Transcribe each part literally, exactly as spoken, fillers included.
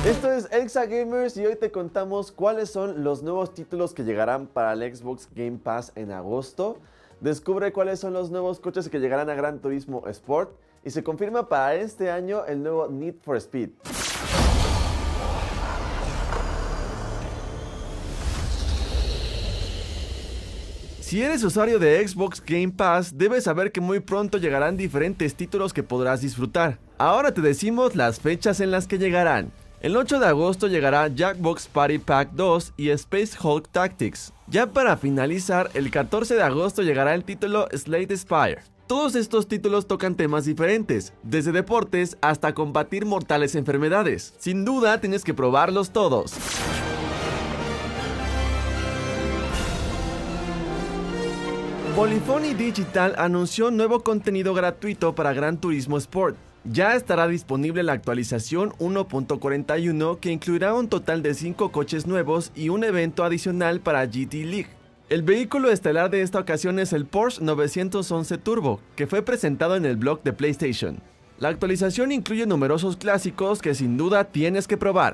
Esto es Exagamers y hoy te contamos cuáles son los nuevos títulos que llegarán para el Xbox Game Pass en agosto. Descubre cuáles son los nuevos coches que llegarán a Gran Turismo Sport y se confirma para este año el nuevo Need for Speed. Si eres usuario de Xbox Game Pass, debes saber que muy pronto llegarán diferentes títulos que podrás disfrutar. Ahora te decimos las fechas en las que llegarán. El ocho de agosto llegará Jackbox Party Pack dos y Space Hulk Tactics. Ya para finalizar, el catorce de agosto llegará el título Slade Spire. Todos estos títulos tocan temas diferentes, desde deportes hasta combatir mortales enfermedades. Sin duda tienes que probarlos todos. Polyphony Digital anunció nuevo contenido gratuito para Gran Turismo Sport. Ya estará disponible la actualización uno punto cuarenta y uno que incluirá un total de cinco coches nuevos y un evento adicional para G T League. El vehículo estelar de esta ocasión es el Porsche novecientos once Turbo, que fue presentado en el blog de PlayStation. La actualización incluye numerosos clásicos que sin duda tienes que probar.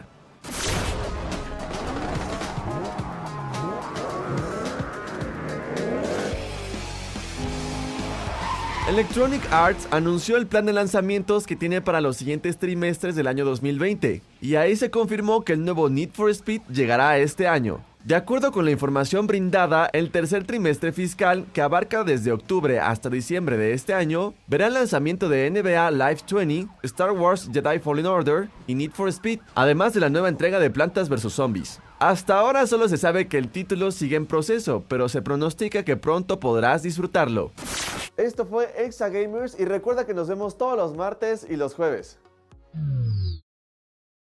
Electronic Arts anunció el plan de lanzamientos que tiene para los siguientes trimestres del año dos mil veinte, y ahí se confirmó que el nuevo Need for Speed llegará este año. De acuerdo con la información brindada, el tercer trimestre fiscal, que abarca desde octubre hasta diciembre de este año, verá el lanzamiento de N B A Live veinte, Star Wars Jedi Fallen Order y Need for Speed, además de la nueva entrega de Plantas versus. Zombies. Hasta ahora solo se sabe que el título sigue en proceso, pero se pronostica que pronto podrás disfrutarlo. Esto fue Exagamers y recuerda que nos vemos todos los martes y los jueves.